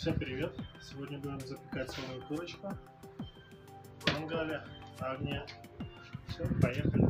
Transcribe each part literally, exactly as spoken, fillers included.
Всем привет! Сегодня будем запекать свою курочку в мангале на огне. Все, поехали!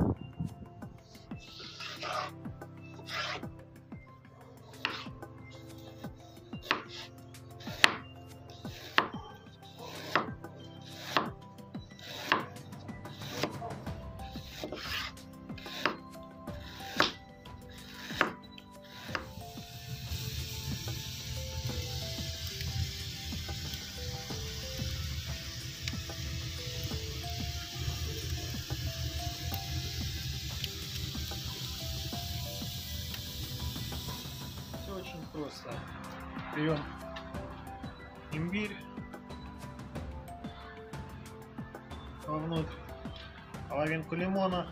Очень просто. Берем имбирь, вовнутрь половинку лимона,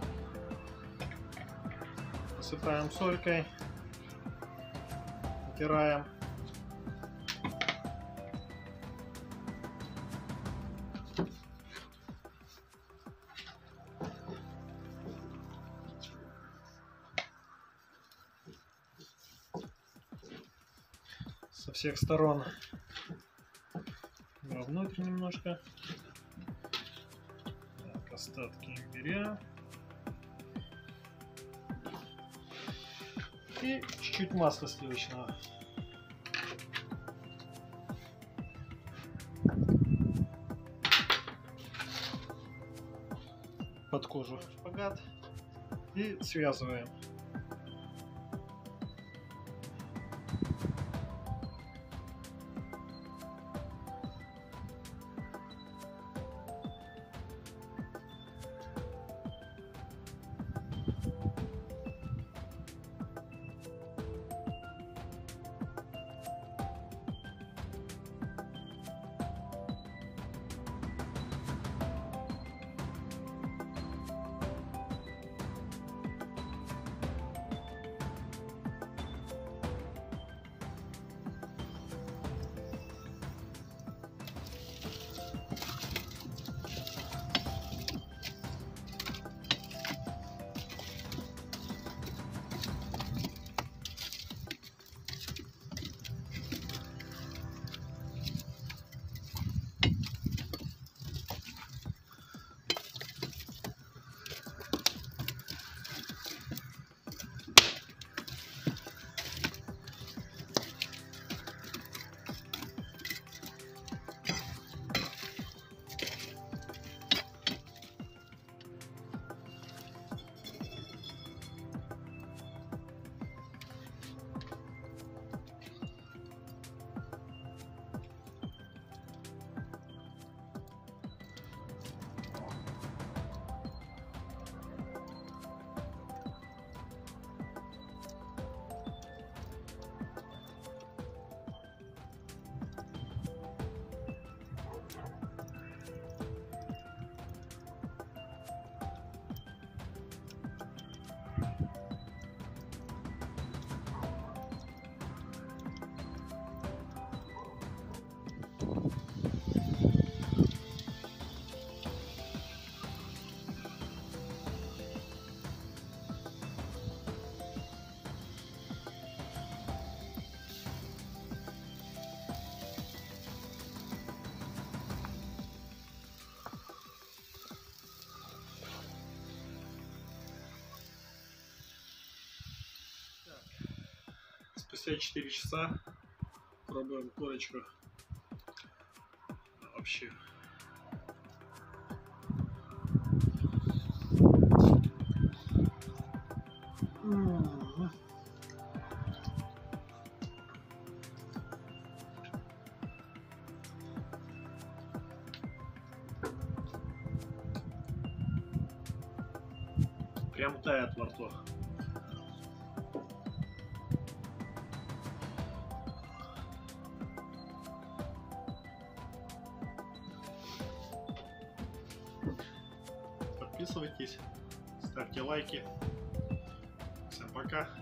посыпаем солькой, натираем. Со всех сторон вовнутрь немножко. Так, остатки имбиря. И чуть-чуть масла сливочного. Под кожу шпагат. И связываем. Спустя четыре часа пробуем курочку. Вообще м-м-м. Прям тает во рту. Подписывайтесь, ставьте лайки. Всем пока.